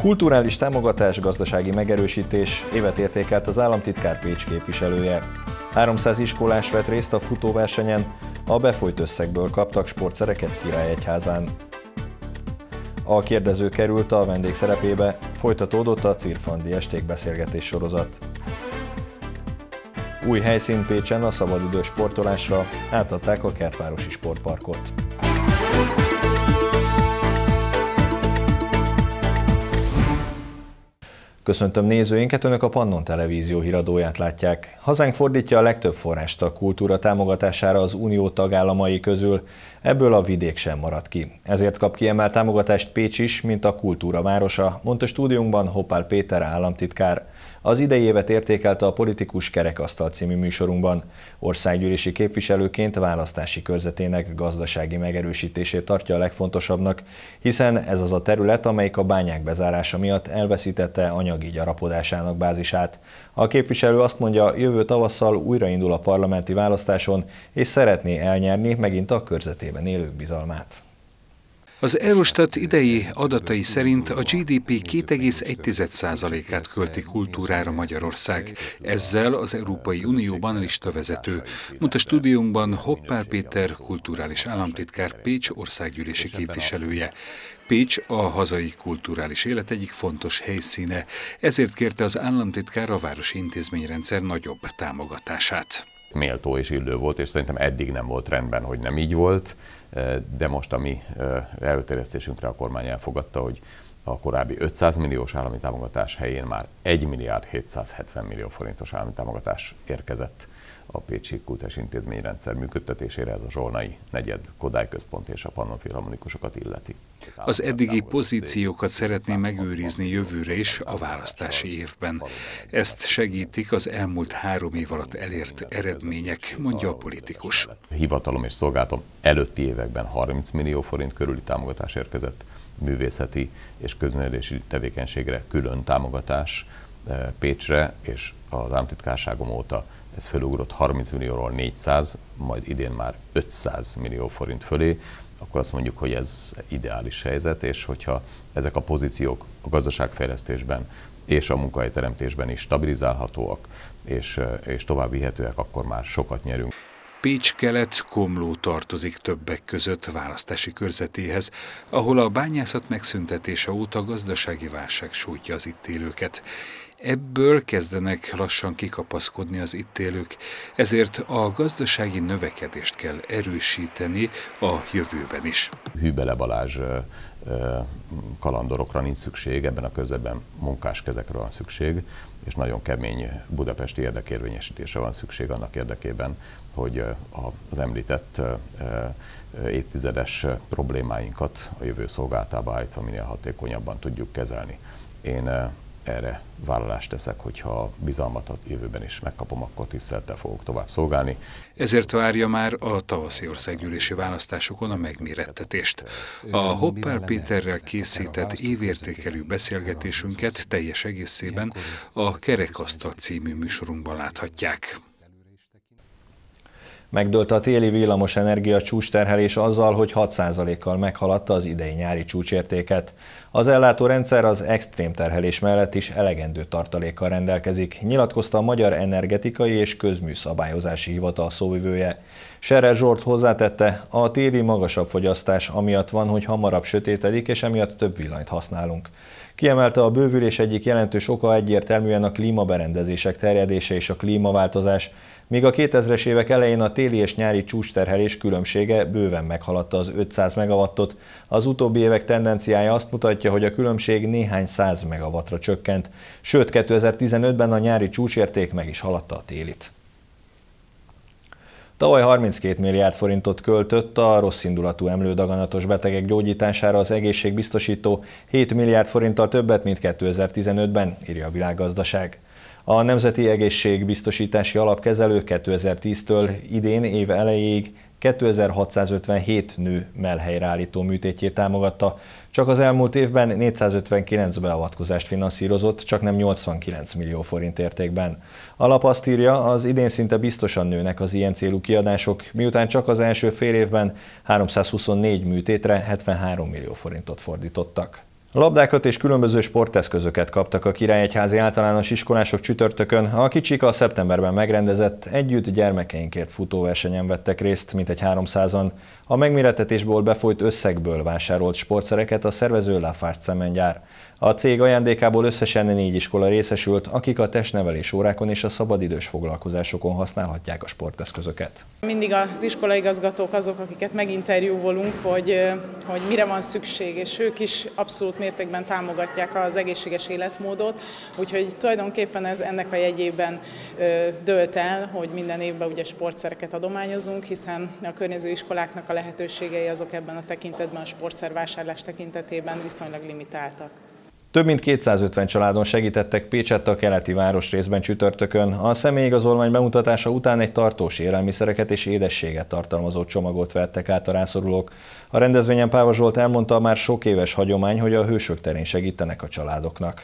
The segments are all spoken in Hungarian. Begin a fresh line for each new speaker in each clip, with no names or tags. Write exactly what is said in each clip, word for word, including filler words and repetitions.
Kulturális támogatás, gazdasági megerősítés, évet értékelt az államtitkár Pécs képviselője. háromszáz iskolás vett részt a futóversenyen, a befolyt összegből kaptak sportszereket Királyegyházán. A kérdező került a vendég szerepébe, folytatódott a Cirfandi esték beszélgetés sorozat. Új helyszín Pécsen a szabadidős sportolásra, átadták a Kertvárosi Sportparkot. Köszöntöm nézőinket, Önök a Pannon Televízió híradóját látják. Hazánk fordítja a legtöbb forrást a kultúra támogatására az unió tagállamai közül, ebből a vidék sem maradt ki. Ezért kap kiemelt támogatást Pécs is, mint a kultúra városa, mondta stúdiunkban Hoppál Péter államtitkár. Az idei évet értékelte a Politikus Kerekasztal című műsorunkban. Országgyűlési képviselőként választási körzetének gazdasági megerősítését tartja a legfontosabbnak, hiszen ez az a terület, amelyik a bányák bezárása miatt elveszítette anyagi gyarapodásának bázisát. A képviselő azt mondja, jövő tavasszal újraindul a parlamenti választáson, és szeretné elnyerni megint a körzetében élők bizalmát.
Az Eurostat idei adatai szerint a gé dé pé két egész egy százalékát költi kultúrára Magyarország. Ezzel az Európai Unióban listavezető, mondta stúdiunkban Hoppál Péter kulturális államtitkár Pécs országgyűlési képviselője. Pécs a hazai kulturális élet egyik fontos helyszíne, ezért kérte az államtitkár a városi intézményrendszer nagyobb támogatását.
Méltó és illő volt, és szerintem eddig nem volt rendben, hogy nem így volt, de most a mi előterjesztésünkre a kormány elfogadta, hogy a korábbi ötszáz milliós állami támogatás helyén már egy milliárd hétszázhetven millió forintos állami támogatás érkezett a pécsi kulturális intézményrendszer működtetésére, ez a Zsolnai negyed, Kodály központ és a Pannon filharmonikusokat illeti.
Az eddigi pozíciókat szeretné megőrizni jövőre is a választási évben. Ezt segítik az elmúlt három év alatt elért eredmények, mondja a politikus.
Hivatalom és szolgálatom előtti években harminc millió forint körüli támogatás érkezett, művészeti és közművelési tevékenységre külön támogatás Pécsre, és az államtitkárságom óta ez felugrott harminc millióról négyszáz, majd idén már ötszáz millió forint fölé, akkor azt mondjuk, hogy ez ideális helyzet, és hogyha ezek a pozíciók a gazdaságfejlesztésben és a munkahelyteremtésben is stabilizálhatóak és, és tovább vihetőek, akkor már sokat nyerünk.
Pécs-Kelet Komló tartozik többek között választási körzetéhez, ahol a bányászat megszüntetése óta gazdasági válság sújtja az itt élőket. Ebből kezdenek lassan kikapaszkodni az itt élők, ezért a gazdasági növekedést kell erősíteni a jövőben is.
Hűbele Balázs kalandorokra nincs szükség, ebben a körzetben munkás kezekre van szükség, és nagyon kemény budapesti érdekérvényesítésre van szükség annak érdekében, hogy az említett évtizedes problémáinkat a jövő szolgálatába állítva minél hatékonyabban tudjuk kezelni. Én erre vállalást teszek, hogyha a bizalmat a jövőben is megkapom, akkor tisztelettel fogok tovább szolgálni.
Ezért várja már a tavaszi országgyűlési választásokon a megmérettetést. A Hoppál Péterrel készített évértékelő beszélgetésünket teljes egészében a Kerekasztal című műsorunkban láthatják.
Megdőlt a téli villamosenergia csúcsterhelés azzal, hogy hat százalékkal meghaladta az idei nyári csúcsértéket. Az ellátórendszer az extrém terhelés mellett is elegendő tartalékkal rendelkezik, nyilatkozta a Magyar Energetikai és Közműszabályozási Hivatal szóvivője. Scherer Zsolt hozzátette, a téli magasabb fogyasztás amiatt van, hogy hamarabb sötétedik, és emiatt több villanyt használunk. Kiemelte, a bővülés egyik jelentős oka egyértelműen a klímaberendezések terjedése és a klímaváltozás, míg a kétezres évek elején a téli és nyári csúcsterhelés különbsége bőven meghaladta az ötszáz megawattot. Az utóbbi évek tendenciája azt mutatja, hogy a különbség néhány száz megawattra csökkent, sőt kétezer-tizenötben a nyári csúcsérték meg is haladta a télit. Tavaly harminckét milliárd forintot költött a rosszindulatú emlődaganatos betegek gyógyítására az egészségbiztosító, hét milliárd forinttal többet, mint kétezer-tizenötben, írja a Világgazdaság. A Nemzeti Egészségbiztosítási Alapkezelő kétezer-tíztől idén év elejéig kétezer-hatszázötvenhét nő mellhelyreállító műtétjét támogatta, csak az elmúlt évben négyszázötvenkilenc beavatkozást finanszírozott, csak nem nyolcvankilenc millió forint értékben. A lap azt írja, az idén szinte biztosan nőnek az ilyen célú kiadások, miután csak az első fél évben háromszázhuszonnégy műtétre hetvenhárom millió forintot fordítottak. A labdákat és különböző sporteszközöket kaptak a Királyegyházi általános iskolások csütörtökön. A kicsik a szeptemberben megrendezett Együtt gyermekeinkért futóversenyen vettek részt, mintegy háromszázan. A megmérettetésból befolyt összegből vásárolt sportszereket a szervező Lafarge cementgyár. A cég ajándékából összesen négy iskola részesült, akik a testnevelés órákon és a szabadidős foglalkozásokon használhatják a sporteszközöket.
Mindig az iskolaigazgatók azok, akiket meginterjúvolunk, hogy, hogy mire van szükség, és ők is abszolút mértékben támogatják az egészséges életmódot, úgyhogy tulajdonképpen ez ennek a jegyében dőlt el, hogy minden évben ugye sportszereket adományozunk, hiszen a környező iskoláknak a lehetőségei azok ebben a tekintetben, a sportszervásárlás tekintetében viszonylag limitáltak.
Több mint kétszázötven családon segítettek Pécsett a keleti városrészben csütörtökön. A személyigazolvány bemutatása után egy tartós élelmiszereket és édességet tartalmazó csomagot vettek át a rászorulók. A rendezvényen Páva Zsolt elmondta, már sok éves hagyomány, hogy a Hősök terén segítenek a családoknak.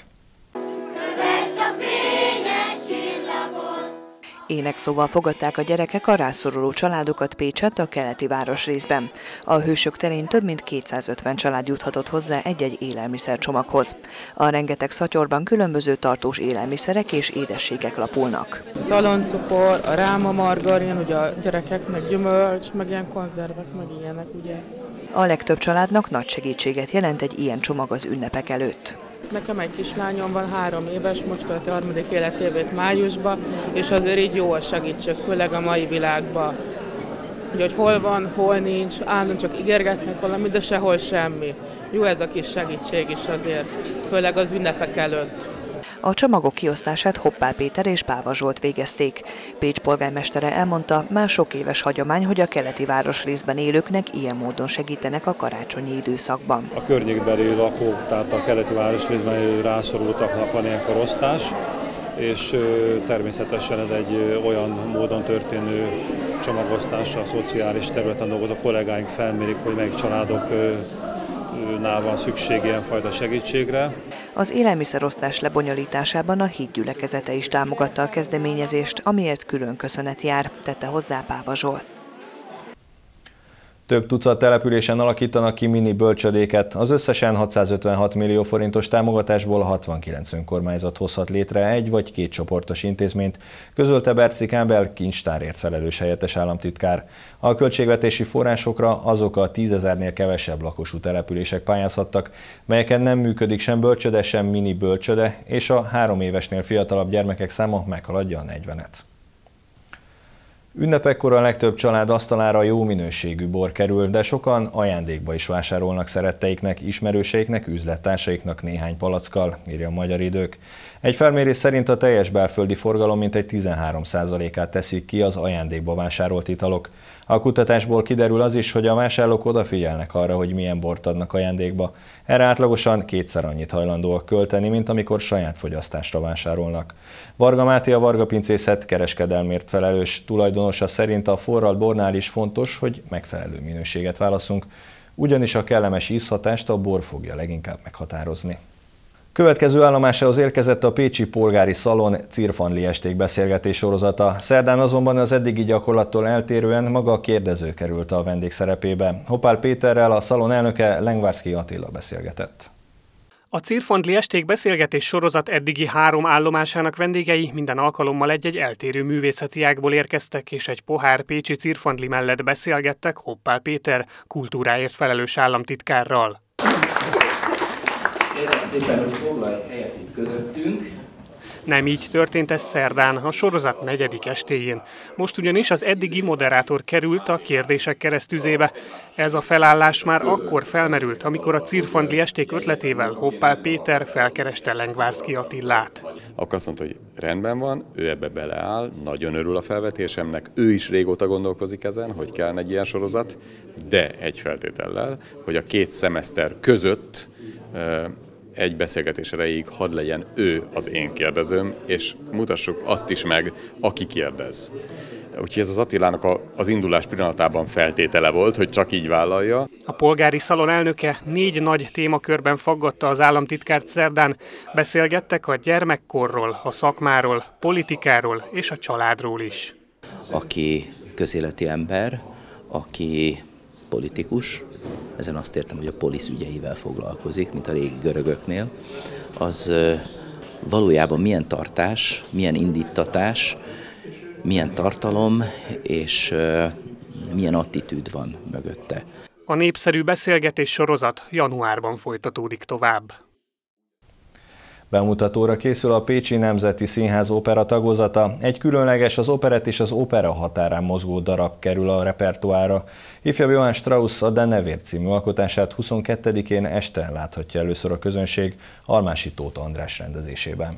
Énekszóval fogadták a gyerekek a rászoruló családokat Pécsett a keleti városrészben. A Hősök terén több mint kétszázötven család juthatott hozzá egy-egy élelmiszercsomaghoz. A rengeteg szatyorban különböző tartós élelmiszerek és édességek lapulnak.
Szaloncukor, a ráma margarin, ugye a gyerekeknek gyümölcs, meg ilyen konzervek, meg ilyenek, ugye.
A legtöbb családnak nagy segítséget jelent egy ilyen csomag az ünnepek előtt.
Nekem egy kislányom van, három éves, most tölti a harmadik életévét májusban, és azért így jó a segítség, főleg a mai világban. Ugye, hogy hol van, hol nincs, állandóan csak ígérgetnek valamit, de sehol semmi. Jó ez a kis segítség is azért, főleg az ünnepek előtt.
A csomagok kiosztását Hoppál Péter és Páva Zsolt végezték. Pécs polgármestere elmondta, már sok éves hagyomány, hogy a keleti városrészben élőknek ilyen módon segítenek a karácsonyi időszakban.
A környékbeli lakók, tehát a keleti városrészben élő rászorultaknak van ilyen korosztás, és természetesen ez egy olyan módon történő csomagosztás a szociális területen dolgozó kollégáink felmérik, hogy melyik családok nál van szükség ilyenfajta segítségre.
Az élelmiszerosztás lebonyolításában a híd gyülekezete is támogatta a kezdeményezést, amiért külön köszönet jár, tette hozzá Páva Zsolt.
Több tucat településen alakítanak ki mini bölcsödéket. Az összesen hatszázötvenhat millió forintos támogatásból hatvankilenc önkormányzat hozhat létre egy vagy két csoportos intézményt, közölte Berczy Kábel kincstárért felelős helyettes államtitkár. A költségvetési forrásokra azok a tízezernél kevesebb lakosú települések pályázhattak, melyeken nem működik sem bölcsöde, sem mini bölcsöde, és a három évesnél fiatalabb gyermekek száma meghaladja a negyvenet. Ünnepekkor a legtöbb család asztalára jó minőségű bor kerül, de sokan ajándékba is vásárolnak szeretteiknek, ismerőseiknek, üzlettársaiknak néhány palackkal, írja a Magyar Idők. Egy felmérés szerint a teljes belföldi forgalom mintegy tizenhárom százalékát teszik ki az ajándékba vásárolt italok. A kutatásból kiderül az is, hogy a vásárlók odafigyelnek arra, hogy milyen bort adnak ajándékba. Erre átlagosan kétszer annyit hajlandóak költeni, mint amikor saját fogyasztásra vásárolnak. Varga Máté, a Varga Pincészet kereskedelmért felelős tulajdonosa szerint a forralt bornál is fontos, hogy megfelelő minőséget válaszunk, ugyanis a kellemes ízhatást a bor fogja leginkább meghatározni. Következő állomásához érkezett a Pécsi Polgári Szalon cirfandli esték beszélgetés sorozata. Szerdán azonban az eddigi gyakorlattól eltérően maga a kérdező került a vendégszerepébe. Hoppál Péterrel a szalon elnöke, Lengvárszky Attila beszélgetett.
A cirfandli esték beszélgetés sorozat eddigi három állomásának vendégei minden alkalommal egy-egy eltérő művészeti ágból érkeztek, és egy pohár pécsi cirfandli mellett beszélgettek Hoppál Péter kultúráért felelős államtitkárral.
Kérem szépen, hogy foglalj helyet itt közöttünk.
Nem így történt ez szerdán, a sorozat negyedik estéjén. Most ugyanis az eddigi moderátor került a kérdések keresztüzébe. Ez a felállás már akkor felmerült, amikor a cirfandli esték ötletével Hoppál Péter felkereste Lengvárszky Attilát.
Akkor azt mondta, hogy rendben van, ő ebbe beleáll, nagyon örül a felvetésemnek, ő is régóta gondolkozik ezen, hogy kellene egy ilyen sorozat, de egy feltétellel, hogy a két szemeszter között egy beszélgetés erejéig hadd legyen ő az én kérdezőm, és mutassuk azt is meg, aki kérdez. Úgyhogy ez az Attilának a, az indulás pillanatában feltétele volt, hogy csak így vállalja.
A polgári szalon elnöke négy nagy témakörben faggatta az államtitkárt szerdán. Beszélgettek a gyermekkorról, a szakmáról, politikáról és a családról is.
Aki közéleti ember, aki politikus, ezen azt értem, hogy a polisz ügyeivel foglalkozik, mint a régi görögöknél, az valójában milyen tartás, milyen indítatás, milyen tartalom és milyen attitűd van mögötte.
A népszerű beszélgetés sorozat januárban folytatódik tovább.
Bemutatóra készül a Pécsi Nemzeti Színház opera tagozata. Egy különleges, az operett és az opera határán mozgó darab kerül a repertoárra. Ifjabb Johann Strauss a De Nevért című alkotását huszonkettedikén este láthatja először a közönség Almási Tóth András rendezésében.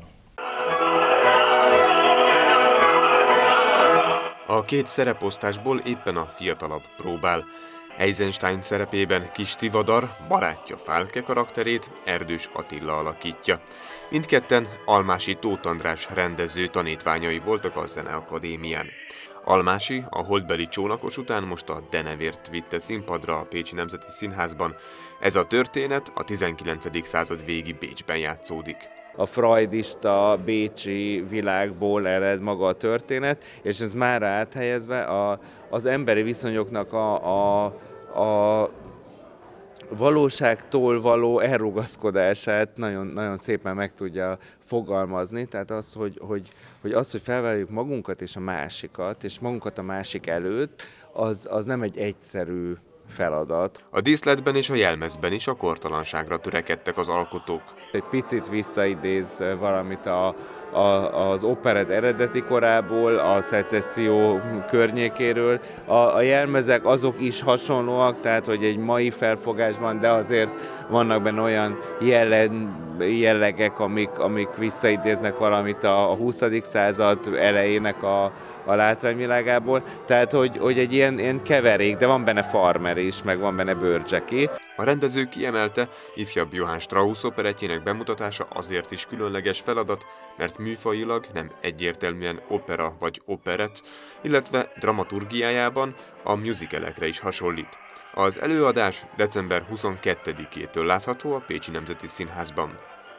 A két szereposztásból éppen a fiatalabb próbál. Eisenstein szerepében Kis Tivadar barátja Fálke karakterét Erdős Attila alakítja. Mindketten Almási Tóth András rendező tanítványai voltak a Zeneakadémián. Almási a holdbeli csónakos után most a De Nevért vitte színpadra a Pécsi Nemzeti Színházban. Ez a történet a tizenkilencedik század végi Bécsben játszódik.
A freudista bécsi világból ered maga a történet, és ez már áthelyezve a, az emberi viszonyoknak a, a, a valóságtól való elrugaszkodását nagyon, nagyon szépen meg tudja fogalmazni. Tehát az, hogy, hogy, hogy az, hogy felvállaljuk magunkat és a másikat, és magunkat a másik előtt, az, az nem egy egyszerű feladat.
A díszletben és a jelmezben is a kortalanságra törekedtek az alkotók.
Egy picit visszaidéz valamit a, a, az operett eredeti korából, a szecesszió környékéről. A, a jelmezek azok is hasonlóak, tehát hogy egy mai felfogásban, de azért vannak benne olyan jelleg, jellegek, amik, amik visszaidéznek valamit a, a huszadik század elejének a a látványvilágából, tehát hogy, hogy egy ilyen, ilyen keverék, de van benne farmer is, meg van benne bőrcseki.
A rendező kiemelte, ifjabb Johann Strauss operettjének bemutatása azért is különleges feladat, mert műfajilag nem egyértelműen opera vagy operett, illetve dramaturgiájában a musicalekre is hasonlít. Az előadás december huszonkettedikétől látható a Pécsi Nemzeti Színházban.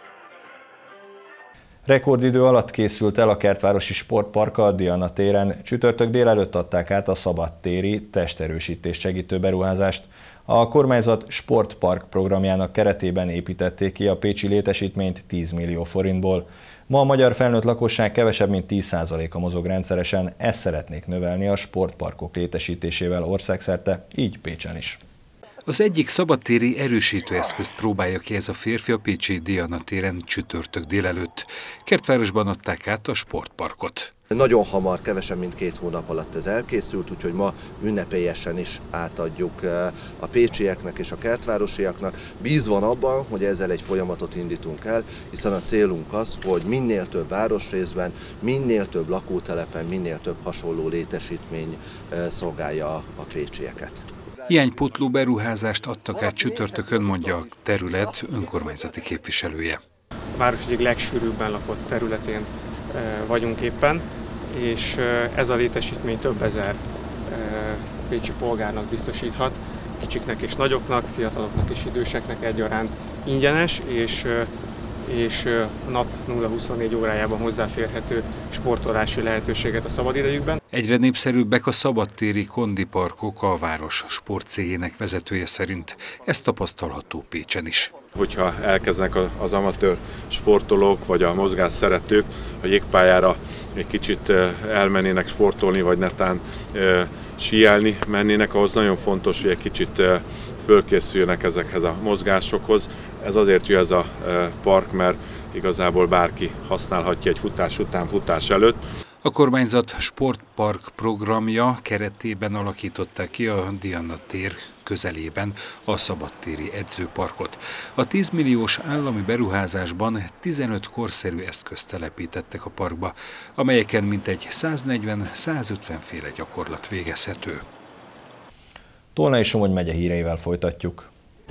Rekordidő alatt készült el a Kertvárosi Sportpark a Diana téren. Csütörtök délelőtt adták át a szabadtéri testerősítést segítő beruházást. A kormányzat sportpark programjának keretében építették ki a pécsi létesítményt tíz millió forintból. Ma a magyar felnőtt lakosság kevesebb mint tíz százaléka mozog rendszeresen, ezt szeretnék növelni a sportparkok létesítésével országszerte, így Pécsen is.
Az egyik szabadtéri erősítőeszközt próbálja ki ez a férfi a pécsi Diana téren csütörtök délelőtt. Kertvárosban adták át a sportparkot.
Nagyon hamar, kevesebb mint két hónap alatt ez elkészült, úgyhogy ma ünnepélyesen is átadjuk a pécsieknek és a kertvárosiaknak. Bízva abban, hogy ezzel egy folyamatot indítunk el, hiszen a célunk az, hogy minél több városrészben, minél több lakótelepen, minél több hasonló létesítmény szolgálja a pécsieket.
Hiánypótló beruházást adtak át csütörtökön, mondja a terület önkormányzati képviselője.
A város egyik legsűrűbben lakott területén vagyunk éppen, és ez a létesítmény több ezer pécsi polgárnak biztosíthat, kicsiknek és nagyoknak, fiataloknak és időseknek egyaránt ingyenes, és, és nap nulla huszonnégy órájában hozzáférhető sportolási lehetőséget a szabadidejükben.
Egyre népszerűbbek a szabadtéri kondiparkok a város sportcégének vezetője szerint. Ez tapasztalható Pécsen is.
Hogyha elkezdenek az amatőr sportolók vagy a mozgás szeretők a jégpályára egy kicsit elmennének sportolni, vagy netán síelni mennének, ahhoz nagyon fontos, hogy egy kicsit fölkészüljenek ezekhez a mozgásokhoz. Ez azért jó ez a park, mert igazából bárki használhatja egy futás után, futás előtt.
A kormányzat sportpark programja keretében alakították ki a Diana tér közelében a szabadtéri edzőparkot. A tíz milliós állami beruházásban tizenöt korszerű eszközt telepítettek a parkba, amelyeken mintegy száznegyven-százötven féle gyakorlat végezhető.
Tolnai Somogy megye híreivel folytatjuk.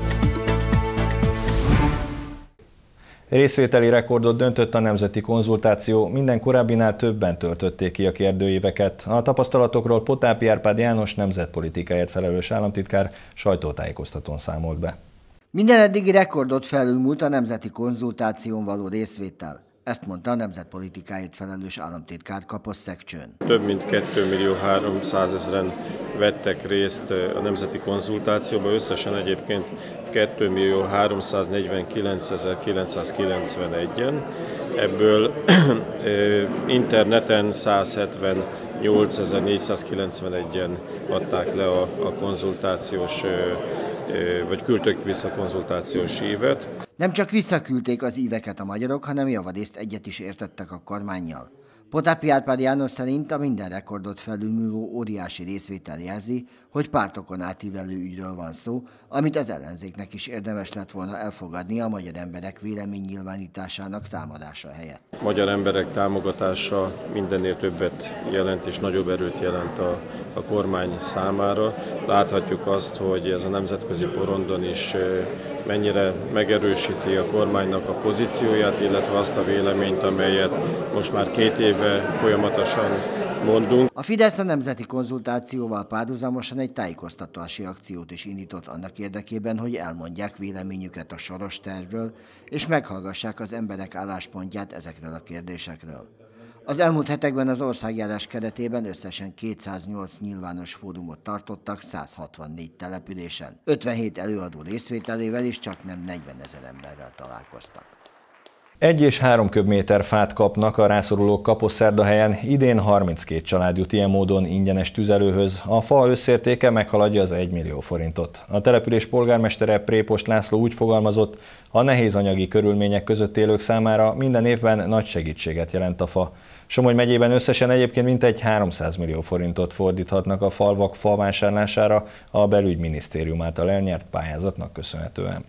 Részvételi rekordot döntött a nemzeti konzultáció, minden korábbinál többen töltötték ki a kérdőíveket. A tapasztalatokról Potápi Árpád János nemzetpolitikáért felelős államtitkár sajtótájékoztatón számolt be.
Minden eddigi rekordot felülmúlt a nemzeti konzultáción való részvétel. Ezt mondta a nemzetpolitikáért felelős államtitkár Kaposszeg Csőn.
Több mint két millió háromszázezren vettek részt a nemzeti konzultációban, összesen egyébként két millió háromszáznegyvenkilencezer-kilencszázkilencvenegyen, ebből interneten százhetvennyolcezer-négyszázkilencvenegyen adták le a, a konzultációs, vagy küldték vissza a konzultációs ívet.
Nem csak visszaküldték az íveket a magyarok, hanem javarészt egyet is értettek a kormánnyal. Potápi Árpád János szerint a minden rekordot felülmúló óriási részvétel jelzi, hogy pártokon átívelő ügyről van szó, amit az ellenzéknek is érdemes lett volna elfogadni a magyar emberek véleménynyilvánításának támadása helyett.
A magyar emberek támogatása mindennél többet jelent és nagyobb erőt jelent a, a kormány számára. Láthatjuk azt, hogy ez a nemzetközi porondon is mennyire megerősíti a kormánynak a pozícióját, illetve azt a véleményt, amelyet most már két éve folyamatosan mondunk.
A Fidesz a nemzeti konzultációval párhuzamosan egy tájékoztatási akciót is indított annak érdekében, hogy elmondják véleményüket a Soros tervről, és meghallgassák az emberek álláspontját ezekről a kérdésekről. Az elmúlt hetekben az országjárás keretében összesen kétszáznyolc nyilvános fórumot tartottak száz hatvannégy településen. ötvenhét előadó részvételével is csaknem negyvenezer emberrel találkoztak.
Egy és három köbméter fát kapnak a rászorulók Kaposszerdahelyen, idén harminckét család jut ilyen módon ingyenes tüzelőhöz. A fa összértéke meghaladja az egy millió forintot. A település polgármestere Prépost László úgy fogalmazott, a nehéz anyagi körülmények között élők számára minden évben nagy segítséget jelent a fa. Somogy megyében összesen egyébként mintegy háromszáz millió forintot fordíthatnak a falvak favásárlására a belügyminisztérium által elnyert pályázatnak köszönhetően.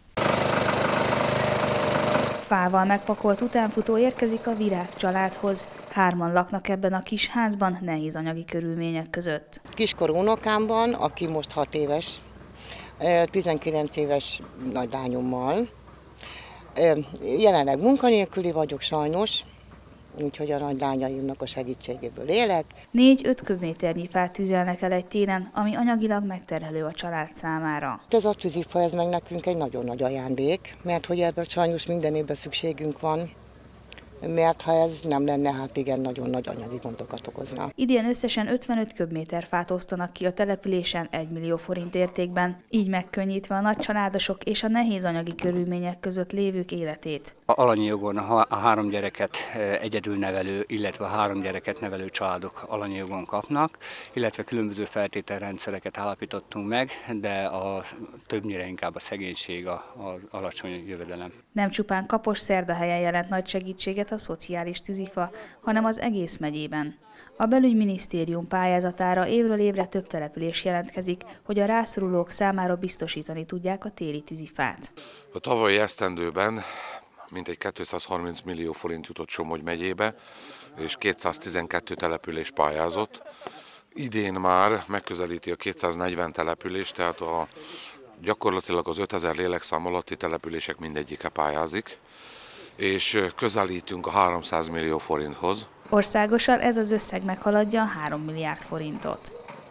Fával megpakolt utánfutó érkezik a Virág családhoz. Hárman laknak ebben a kis házban nehéz anyagi körülmények között.
Kiskorú unokámban, aki most hat éves, tizenkilenc éves nagylányommal. Jelenleg munkanélküli vagyok sajnos, úgyhogy a nagylányaimnak a segítségéből élek.
Négy-öt köbméternyi fát tüzelnek el egy télen, ami anyagilag megterhelő a család számára.
Ez a tűzifa, ez meg nekünk egy nagyon nagy ajándék, mert hogy ebben sajnos minden évben szükségünk van, mert ha ez nem lenne, hát igen, nagyon nagy anyagi gondokat okozna.
Idén összesen ötvenöt köbméter fát osztanak ki a településen egy millió forint értékben, így megkönnyítve a nagycsaládosok és a nehéz anyagi körülmények között lévők életét.
A alanyi jogon a három gyereket egyedül nevelő, illetve a három gyereket nevelő családok alanyi jogon kapnak, illetve különböző feltételrendszereket állapítottunk meg, de a többnyire inkább a szegénység, az alacsony jövedelem.
Nem csupán Kaposszerdahelyen jelent nagy segítséget a szociális tűzifa, hanem az egész megyében. A belügyminisztérium pályázatára évről évre több település jelentkezik, hogy a rászorulók számára biztosítani tudják a téli tűzifát.
A tavalyi esztendőben mintegy kétszázharminc millió forint jutott Somogy megyébe, és kétszáztizenkettő település pályázott. Idén már megközelíti a kétszáznegyven település, tehát a, gyakorlatilag az ötezer lélekszám alatti települések mindegyike pályázik, és közelítünk a háromszáz millió forinthoz.
Országosan ez az összeg meghaladja a három milliárd forintot.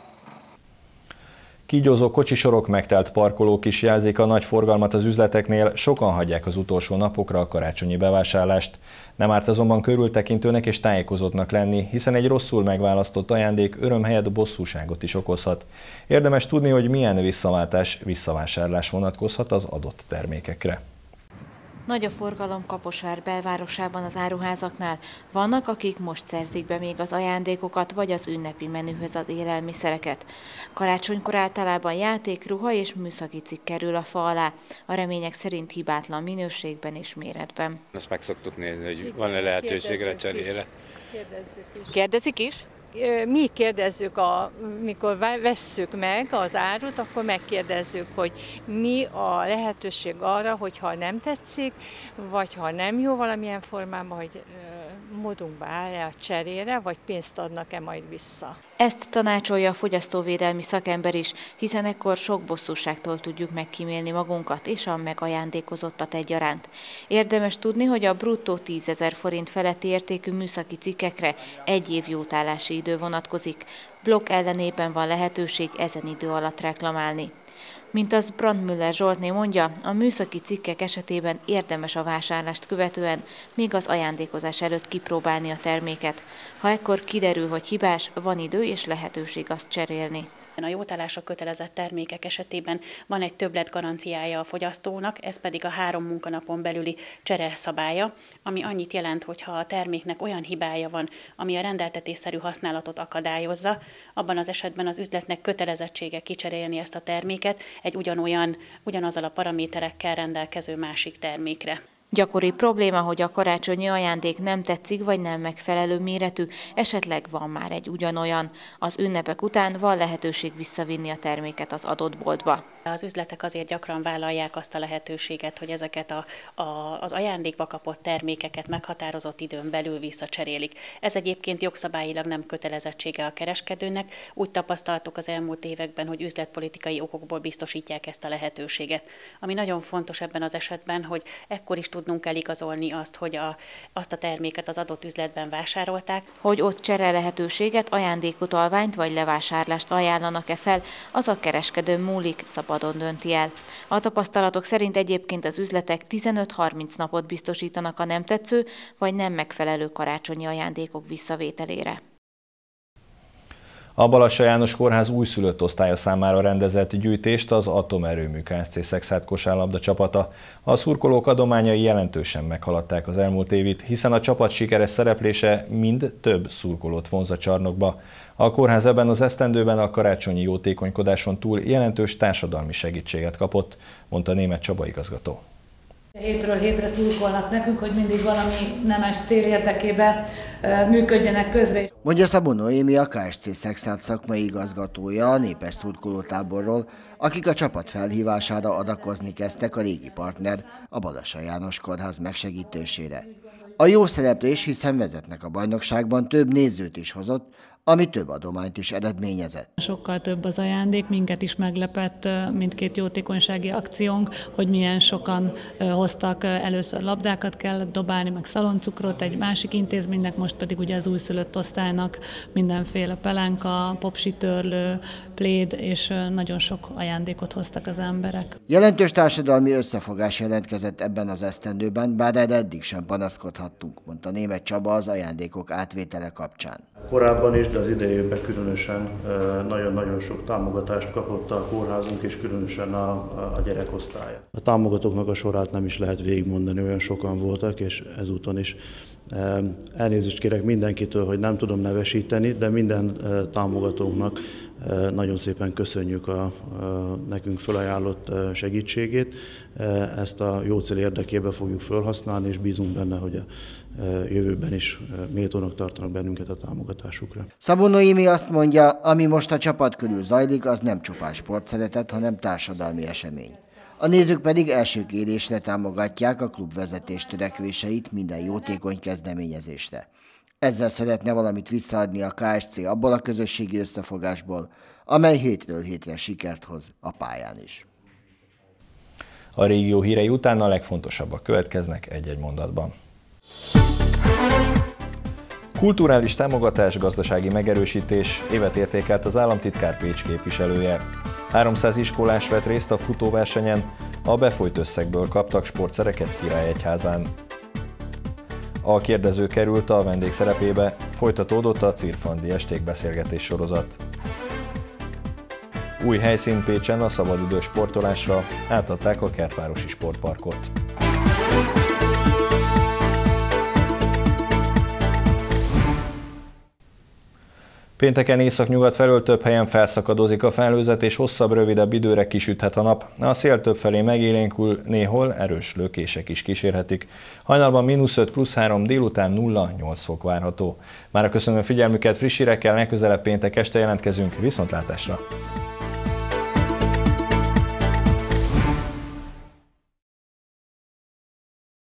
Kígyózó kocsisorok, megtelt parkolók is jelzik a nagy forgalmat az üzleteknél, sokan hagyják az utolsó napokra a karácsonyi bevásárlást. Nem árt azonban körültekintőnek és tájékozottnak lenni, hiszen egy rosszul megválasztott ajándék öröm helyett bosszúságot is okozhat. Érdemes tudni, hogy milyen visszaváltás, visszavásárlás vonatkozhat az adott termékekre.
Nagy a forgalom Kaposvár belvárosában az áruházaknál. Vannak, akik most szerzik be még az ajándékokat, vagy az ünnepi menühöz az élelmiszereket. Karácsonykor általában játék, ruha és műszaki cikk kerül a fa alá. A remények szerint hibátlan minőségben és méretben.
Azt meg szoktuk nézni, hogy van-e lehetőségre cserére.
Kérdezik is?
Mi kérdezzük, a, mikor vesszük meg az árut, akkor megkérdezzük, hogy mi a lehetőség arra, hogy ha nem tetszik, vagy ha nem jó valamilyen formában, hogy módunkba áll-e a cserére, vagy pénzt adnak-e majd vissza.
Ezt tanácsolja a fogyasztóvédelmi szakember is, hiszen ekkor sok bosszúságtól tudjuk megkímélni magunkat és a megajándékozottat egyaránt. Érdemes tudni, hogy a bruttó tízezer forint feletti értékű műszaki cikkekre egy év jótállási idő vonatkozik. Blokk ellenében van lehetőség ezen idő alatt reklamálni. Mint az Brandmüller Zsoltné mondja, a műszaki cikkek esetében érdemes a vásárlást követően még az ajándékozás előtt kipróbálni a terméket. Ha ekkor kiderül, hogy hibás, van idő és lehetőség azt cserélni.
A jótállásra kötelezett termékek esetében van egy többlet garanciája a fogyasztónak, ez pedig a három munkanapon belüli csere szabálya, ami annyit jelent, hogy ha a terméknek olyan hibája van, ami a rendeltetésszerű használatot akadályozza, abban az esetben az üzletnek kötelezettsége kicserélni ezt a terméket egy ugyanolyan, ugyanazzal a paraméterekkel rendelkező másik termékre.
Gyakori probléma, hogy a karácsonyi ajándék nem tetszik, vagy nem megfelelő méretű, esetleg van már egy ugyanolyan. Az ünnepek után van lehetőség visszavinni a terméket az adott boltba.
Az üzletek azért gyakran vállalják azt a lehetőséget, hogy ezeket a, a, az ajándékba kapott termékeket meghatározott időn belül visszacserélik. Ez egyébként jogszabályilag nem kötelezettsége a kereskedőnek. Úgy tapasztaltuk az elmúlt években, hogy üzletpolitikai okokból biztosítják ezt a lehetőséget. Ami nagyon fontos ebben az esetben, hogy ekkor is tudnunk kell igazolni azt, hogy a, azt a terméket az adott üzletben vásárolták.
Hogy ott csere lehetőséget, ajándékutalványt vagy levásárlást ajánlanak-e fel, az a kereskedő múlik, szabadon dönti el. A tapasztalatok szerint egyébként az üzletek tizenöt-harminc napot biztosítanak a nem tetsző vagy nem megfelelő karácsonyi ajándékok visszavételére.
A Balassa János Kórház újszülött osztálya számára rendezett gyűjtést az Atomerőmű K S C Szexárd kosárlabda csapata. A szurkolók adományai jelentősen meghaladták az elmúlt évit, hiszen a csapat sikeres szereplése mind több szurkolót vonz a csarnokba. A kórház ebben az esztendőben a karácsonyi jótékonykodáson túl jelentős társadalmi segítséget kapott, mondta Németh Csaba igazgató.
Hétről hétre szurkolnak nekünk, hogy mindig valami nemes cél érdekében működjenek közre.
Mondja Szabó Noémi, a K S C Szexárd szakmai igazgatója a népes szurkolótáborról, akik a csapat felhívására adakozni kezdtek a régi partner, a Balassa János Kórház megsegítésére. A jó szereplés, hiszen vezetnek a bajnokságban, több nézőt is hozott, ami több adományt is eredményezett.
Sokkal több az ajándék, minket is meglepett mindkét jótékonysági akciónk, hogy milyen sokan hoztak, először labdákat kellett dobálni, meg szaloncukrot egy másik intézménynek, most pedig ugye az újszülött osztálynak mindenféle pelánka, popsitörlő, pléd, és nagyon sok ajándékot hoztak az emberek.
Jelentős társadalmi összefogás jelentkezett ebben az esztendőben, bár erre eddig sem panaszkodhattunk, mondta Németh Csaba az ajándékok átvétele kapcsán.
Korábban is, de az idei évben különösen nagyon-nagyon sok támogatást kapott a kórházunk, és különösen a, a gyerekosztálya. A támogatóknak a sorát nem is lehet végigmondani, olyan sokan voltak, és ezúton is elnézést kérek mindenkitől, hogy nem tudom nevesíteni, de minden támogatónknak nagyon szépen köszönjük a, a nekünk felajánlott segítségét. Ezt a jó cél érdekében fogjuk felhasználni, és bízunk benne, hogy a jövőben is méltónak tartanak bennünket a támogatásukra.
Szabó Noémi azt mondja, ami most a csapat körül zajlik, az nem csupán sportszeretet, hanem társadalmi esemény. A nézők pedig első kérésre támogatják a klubvezetés törekvéseit minden jótékony kezdeményezésre. Ezzel szeretne valamit visszaadni a K S C abból a közösségi összefogásból, amely hétről hétre sikert hoz a pályán is.
A régió hírei után a legfontosabbak következnek egy-egy mondatban. Kulturális támogatás, gazdasági megerősítés, évet értékelt az államtitkár Pécs képviselője. háromszáz iskolás vett részt a futóversenyen, a befolyt összegből kaptak sportszereket Királyegyházán. A kérdező került a vendég szerepébe, folytatódott a Cirfandi esték beszélgetés sorozat. Új helyszín Pécsen a szabadidős sportolásra, átadták a Kertvárosi Sportparkot. Pénteken északnyugat felől több helyen felszakadozik a felhőzet, és hosszabb, rövidebb időre kisüthet a nap. A szél többfelé megélénkül, néhol erős lökések is kísérhetik. Hajnalban mínusz öt plusz három, délután nulla nyolc fok várható. Mára köszönöm figyelmüket, friss hírekkel legközelebb péntek este jelentkezünk, viszontlátásra!